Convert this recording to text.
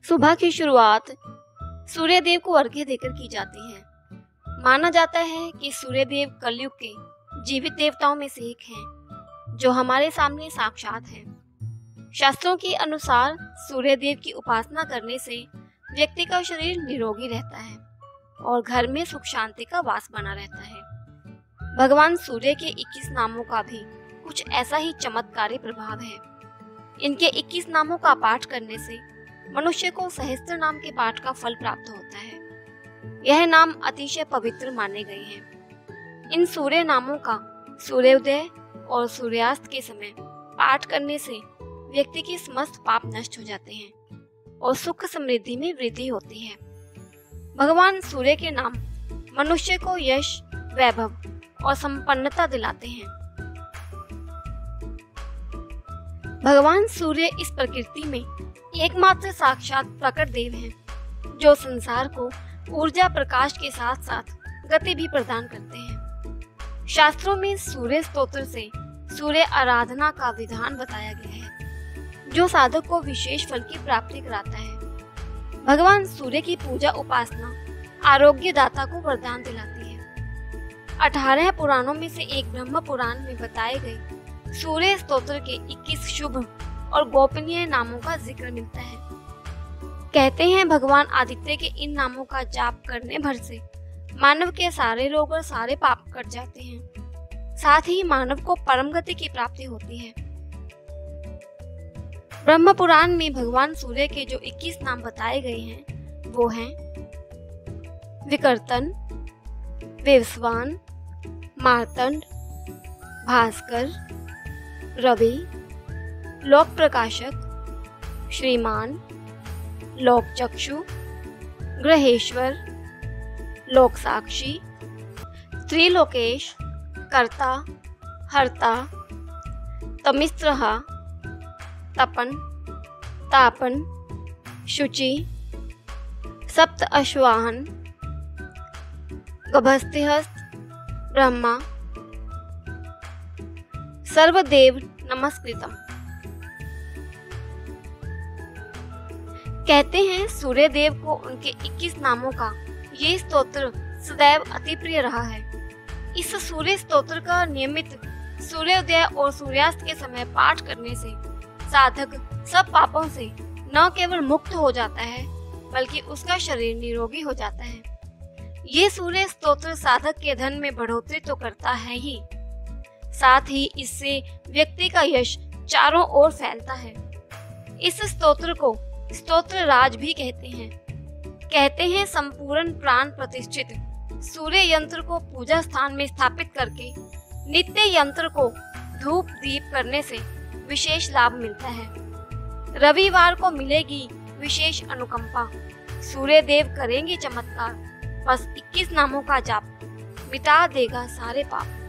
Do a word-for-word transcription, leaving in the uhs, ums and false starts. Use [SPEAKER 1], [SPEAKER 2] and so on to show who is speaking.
[SPEAKER 1] सुबह की शुरुआत सूर्य देव को अर्घ्य देकर की जाती है। माना जाता है कि सूर्य देव कलयुग के जीवित देवताओं में से एक हैं, जो हमारे सामने साक्षात हैं। शास्त्रों के अनुसार सूर्य देव की उपासना करने से व्यक्ति का शरीर निरोगी रहता है और घर में सुख शांति का वास बना रहता है। भगवान सूर्य के इक्कीस नामों का भी कुछ ऐसा ही चमत्कारी प्रभाव है। इनके इक्कीस नामों का पाठ करने से मनुष्य को सहस्त्र नाम के पाठ का फल प्राप्त होता है। यह नाम अतिशय पवित्र माने गए हैं। इन सूर्य नामों का सूर्योदय और सूर्यास्त के समय पाठ करने से व्यक्ति के समस्त पाप नष्ट हो जाते हैं और सुख समृद्धि में वृद्धि होती है। भगवान सूर्य के नाम मनुष्य को यश, वैभव और संपन्नता दिलाते हैं। भगवान सूर्य इस प्रकृति में एकमात्र साक्षात प्रकट देव हैं, जो संसार को ऊर्जा प्रकाश के साथ साथ गति भी प्रदान करते हैं। शास्त्रों में सूर्य स्तोत्र से सूर्य आराधना का विधान बताया गया है, जो साधक को विशेष फल की प्राप्ति कराता है। भगवान सूर्य की पूजा उपासना आरोग्य दाता को वरदान दिलाती है। अठारह पुराणों में से एक ब्रह्म पुराण में बताए गए सूर्य स्तोत्र के इक्कीस शुभ और गोपनीय नामों का जिक्र मिलता है। कहते हैं भगवान आदित्य के इन नामों का जाप करने भर से मानव के सारे रोग और सारे पाप कट जाते हैं। साथ ही मानव को परम गति की प्राप्ति होती है। ब्रह्म पुराण में भगवान सूर्य के जो इक्कीस नाम बताए गए हैं वो हैं विकर्तन, विवस्वान, मार्तंड, भास्कर, रवि, लोक प्रकाशक, श्रीमान, लोक चक्षु, ग्रहेश्वर, लोक साक्षी, त्रिलोकेश, कर्ता, हर्ता, तमिस्त्रहा, तपन, तापन, शुचि, सप्त अश्वाहन, गभस्तिहस्त, ब्रह्मा, सर्वदेव नमस्कृतम। कहते हैं सूर्य देव को उनके इक्कीस नामों का ये स्तोत्र सदैव अति प्रिय रहा है। इस सूर्य स्तोत्र का नियमित सूर्योदय और सूर्यास्त के समय पाठ करने से साधक सब पापों से न केवल मुक्त हो जाता है, बल्कि उसका शरीर निरोगी हो जाता है। ये सूर्य स्तोत्र साधक के धन में बढ़ोतरी तो करता है ही, साथ ही इससे व्यक्ति का यश चारों ओर फैलता है। इस स्तोत्र को स्तोत्र राज भी कहते हैं। कहते हैं संपूर्ण प्राण प्रतिष्ठित सूर्य यंत्र को पूजा स्थान में स्थापित करके नित्य यंत्र को धूप दीप करने से विशेष लाभ मिलता है। रविवार को मिलेगी विशेष अनुकंपा। सूर्य देव करेंगे चमत्कार। बस इक्कीस नामों का जाप मिटा देगा सारे पाप।